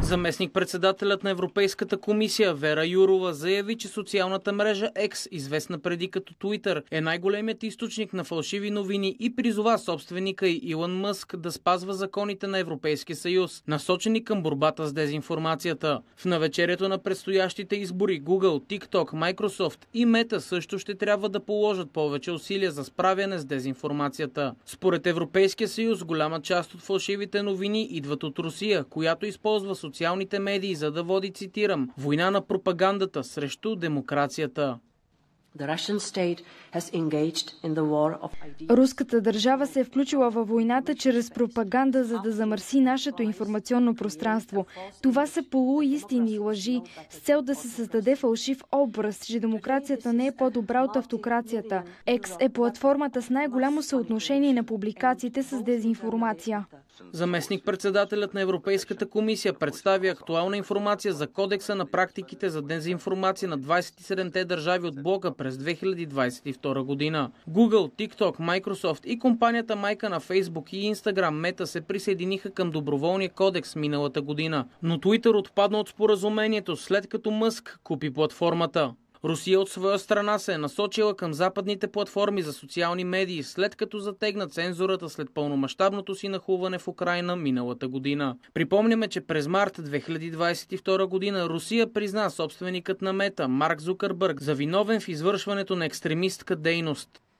Заместник-председателят на Европейската комисия Вера Юрова заяви, че социалната мрежа X, известна преди като Twitter, е най-големият източник на фалшиви новини и призова собственика й Илон Мъск да спазва законите на Европейския съюз, насочени към борбата с дезинформацията. В навечерието на предстоящите избори Google, TikTok, Microsoft и Meta също ще трябва да положат повече усилия за справяне с дезинформацията. Според Европейския съюз, голяма част от фалшивите новини идват от Русия, която използва социалните медии, за да води, цитирам, война на пропагандата срещу демокрацията. Руската държава се е включила във войната чрез пропаганда, за да замърси нашето информационно пространство. Това са полуистини и лъжи с цел да се създаде фалшив образ, че демокрацията не е по-добра от автокрацията. X е платформата с най-голямо съотношение на публикациите с дезинформация. Заместник-председателят на Европейската комисия представи актуална информация за кодекса на практиките за дезинформация на 27-те държави от блока през 2022 година. Google, TikTok, Microsoft и компанията майка на Facebook и Instagram Meta се присъединиха към доброволния кодекс миналата година, но Twitter отпадна от споразумението, след като Мъск купи платформата. Русия от своя страна се е насочила към западните платформи за социални медии, след като затегна цензурата след пълномащабното си нахлуване в Украйна миналата година. Припомняме, че през март 2022 година Русия призна собственикът на Мета, Марк Зукърбърг, за виновен в извършването на екстремистка дейност.